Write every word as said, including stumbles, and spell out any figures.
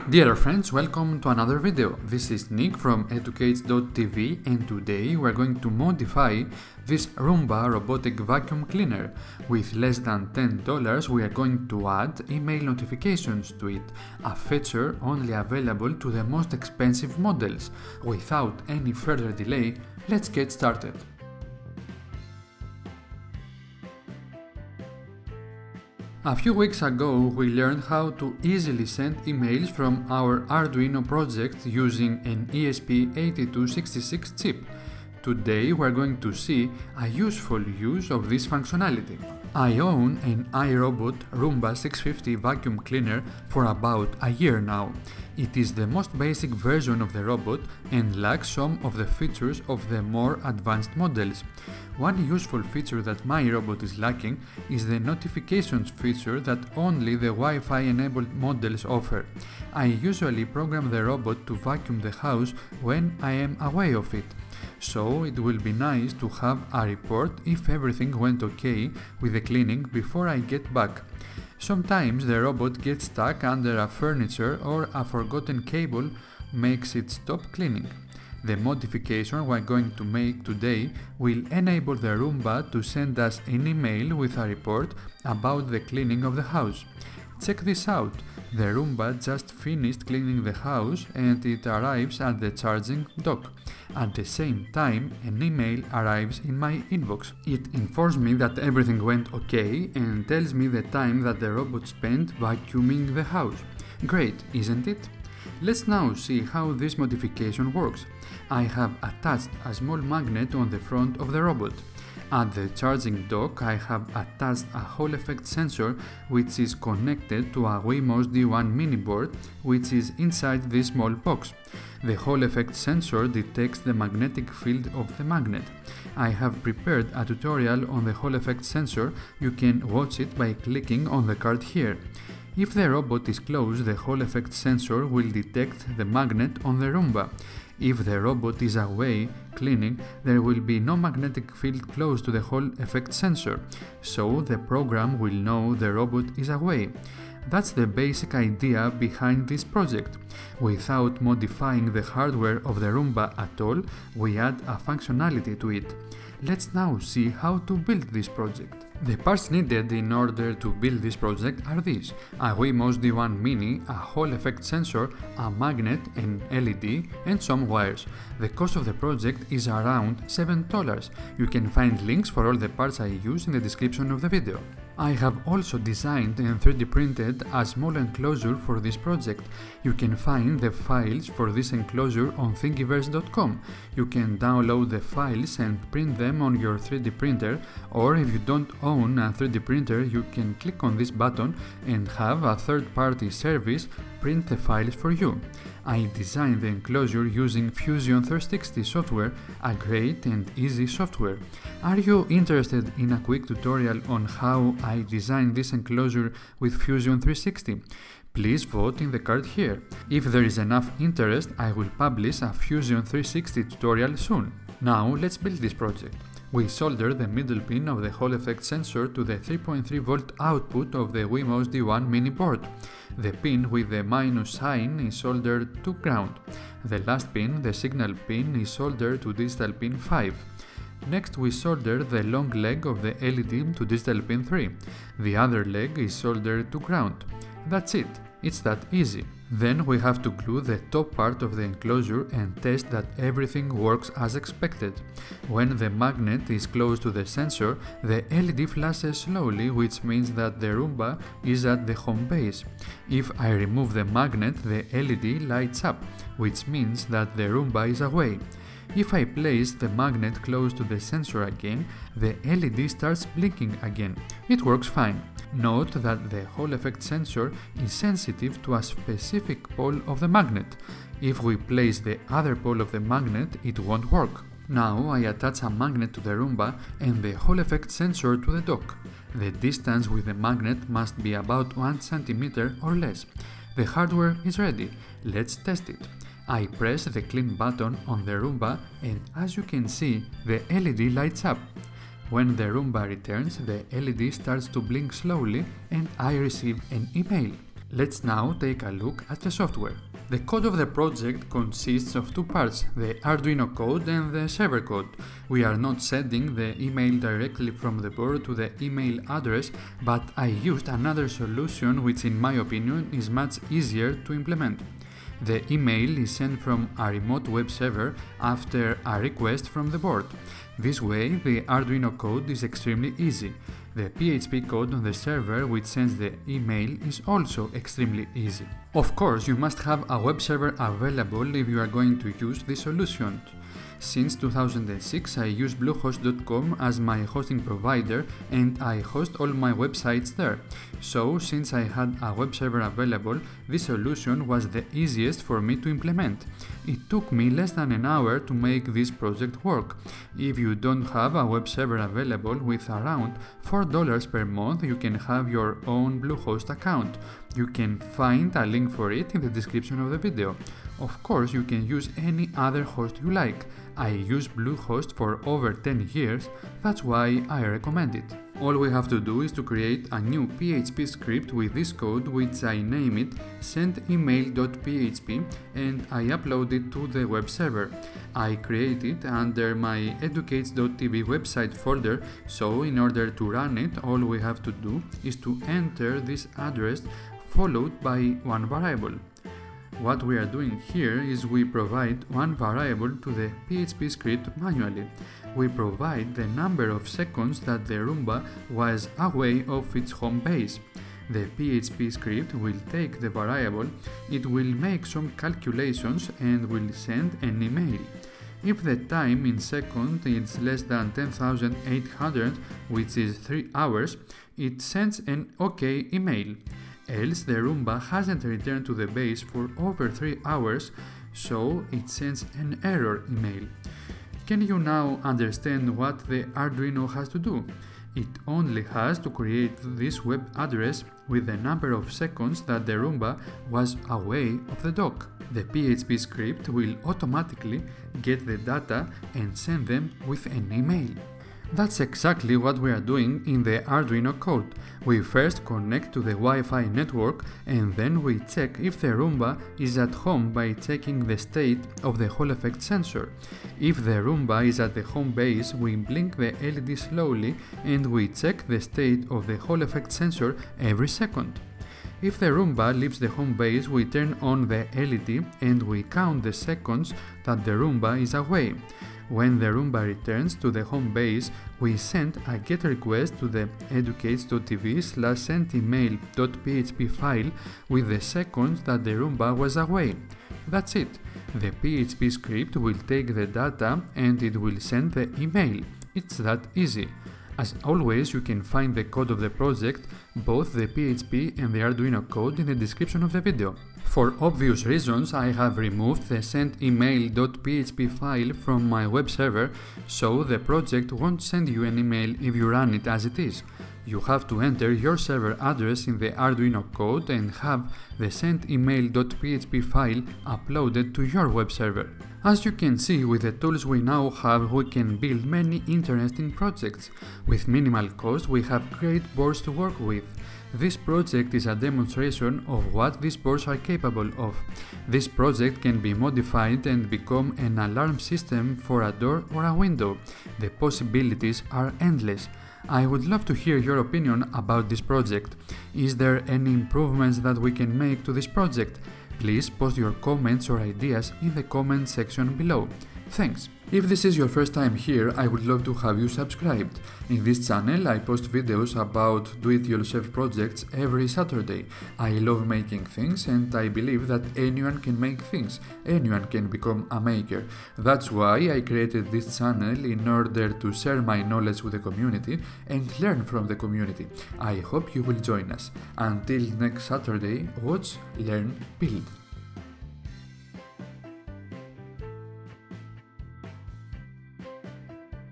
Dear friends, welcome to another video. This is Nick from educates dot t v and today we're going to modify this Roomba robotic vacuum cleaner. With less than ten dollars we are going to add email notifications to it, a feature only available to the most expensive models. Without any further delay, let's get started. A few weeks ago we learned how to easily send emails from our Arduino project using an E S P eight two six six chip. Today we're going to see a useful use of this functionality. I own an iRobot Roomba six fifty vacuum cleaner for about a year now. It is the most basic version of the robot and lacks some of the features of the more advanced models. One useful feature that my robot is lacking is the notifications feature that only the Wi-Fi enabled models offer. I usually program the robot to vacuum the house when I am away of it, so it will be nice to have a report if everything went okay with the cleaning before I get back. Sometimes the robot gets stuck under a furniture or a forgotten cable makes it stop cleaning. The modification we're going to make today will enable the Roomba to send us an email with a report about the cleaning of the house. Check this out, the Roomba just finished cleaning the house and it arrives at the charging dock. At the same time, an email arrives in my inbox. It informs me that everything went okay and tells me the time that the robot spent vacuuming the house. Great, isn't it? Let's now see how this modification works. I have attached a small magnet on the front of the robot. At the charging dock I have attached a Hall effect sensor which is connected to a Wemos D one mini board which is inside this small box. The Hall effect sensor detects the magnetic field of the magnet. I have prepared a tutorial on the Hall effect sensor. You can watch it by clicking on the card here. If the robot is close, the Hall effect sensor will detect the magnet on the Roomba. If the robot is away cleaning, there will be no magnetic field close to the Hall effect sensor, so the program will know the robot is away. That's the basic idea behind this project. Without modifying the hardware of the Roomba at all, we add a functionality to it. Let's now see how to build this project. The parts needed in order to build this project are these: a Wemos D one Mini, a Hall effect sensor, a magnet, an L E D and some wires. The cost of the project is around seven dollars. You can find links for all the parts I use in the description of the video. I have also designed and three D printed a small enclosure for this project. You can find the files for this enclosure on thingiverse dot com. You can download the files and print them on your three D printer, or if you don't own a three D printer, you can click on this button and have a third-party service print the files for you. I designed the enclosure using Fusion three sixty software, a great and easy software. Are you interested in a quick tutorial on how I designed this enclosure with Fusion three sixty? Please vote in the card here. If there is enough interest, I will publish a Fusion three sixty tutorial soon. Now let's build this project. We solder the middle pin of the Hall effect sensor to the three point three volt output of the Wemos D one mini board. The pin with the minus sign is soldered to ground. The last pin, the signal pin, is soldered to digital pin five. Next we solder the long leg of the L E D to digital pin three. The other leg is soldered to ground. That's it, it's that easy. Then we have to glue the top part of the enclosure and test that everything works as expected. When the magnet is close to the sensor, the L E D flashes slowly, which means that the Roomba is at the home base. If I remove the magnet, the L E D lights up, which means that the Roomba is away. If I place the magnet close to the sensor again, the L E D starts blinking again. It works fine. Note that the Hall effect sensor is sensitive to a specific pole of the magnet. If we place the other pole of the magnet, it won't work. Now I attach a magnet to the Roomba and the Hall effect sensor to the dock. The distance with the magnet must be about one centimeter or less. The hardware is ready. Let's test it. I press the clean button on the Roomba and as you can see, the L E D lights up. When the Roomba returns, the L E D starts to blink slowly and I receive an email. Let's now take a look at the software. The code of the project consists of two parts, the Arduino code and the server code. We are not sending the email directly from the board to the email address, but I used another solution which in my opinion is much easier to implement. The email is sent from a remote web server after a request from the board. This way, the Arduino code is extremely easy. The P H P code on the server which sends the email is also extremely easy. Of course, you must have a web server available if you are going to use this solution. Since two thousand six, I use Bluehost dot com as my hosting provider and I host all my websites there. So, since I had a web server available, this solution was the easiest for me to implement. It took me less than an hour to make this project work. If you don't have a web server available, with around four dollars per month, you can have your own Bluehost account. You can find a link for it in the description of the video. Of course, you can use any other host you like. I use Bluehost for over ten years, that's why I recommend it. All we have to do is to create a new P H P script with this code, which I name it send email dot P H P, and I upload it to the web server. I create it under my educates dot T V website folder, so in order to run it, all we have to do is to enter this address followed by one variable. What we are doing here is we provide one variable to the P H P script manually. We provide the number of seconds that the Roomba was away of its home base. The P H P script will take the variable, it will make some calculations and will send an email. If the time in seconds is less than ten thousand eight hundred, which is three hours, it sends an OK email. Else the Roomba hasn't returned to the base for over three hours, so it sends an error email. Can you now understand what the Arduino has to do? It only has to create this web address with the number of seconds that the Roomba was away of the dock. The P H P script will automatically get the data and send them with an email. That's exactly what we are doing in the Arduino code. We first connect to the Wi-Fi network and then we check if the Roomba is at home by checking the state of the Hall effect sensor. If the Roomba is at the home base, we blink the L E D slowly and we check the state of the Hall effect sensor every second. If the Roomba leaves the home base, we turn on the L E D and we count the seconds that the Roomba is away. When the Roomba returns to the home base, we send a GET request to the educates dot T V slash send email dot P H P file with the seconds that the Roomba was away. That's it. The P H P script will take the data and it will send the email. It's that easy. As always, you can find the code of the project, both the P H P and the Arduino code, in the description of the video. For obvious reasons, I have removed the send email dot P H P file from my web server, so the project won't send you an email if you run it as it is. You have to enter your server address in the Arduino code and have the send email dot P H P file uploaded to your web server. As you can see, with the tools we now have, we can build many interesting projects. With minimal cost, we have great boards to work with. This project is a demonstration of what these boards are capable of. This project can be modified and become an alarm system for a door or a window. The possibilities are endless. I would love to hear your opinion about this project. Is there any improvements that we can make to this project? Please post your comments or ideas in the comment section below. Thanks! If this is your first time here, I would love to have you subscribed. In this channel, I post videos about do-it-yourself projects every Saturday. I love making things and I believe that anyone can make things, anyone can become a maker. That's why I created this channel, in order to share my knowledge with the community and learn from the community. I hope you will join us. Until next Saturday, watch, learn, build.